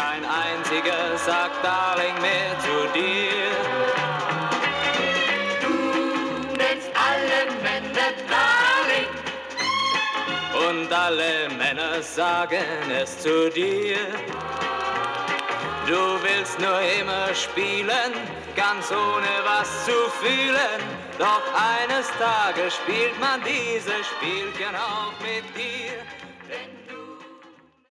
kein einziger sagt Darling mehr zu dir. Du nennst alle Männer Darling und alle Männer sagen es zu dir. Du willst nur immer spielen, ganz ohne was zu fühlen. Doch eines Tages spielt man dieses Spielchen auch mit dir. Denn